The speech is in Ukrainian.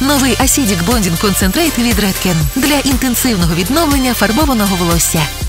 Новий Acidic Bonding Concentrate від Redken для інтенсивного відновлення фарбованого волосся.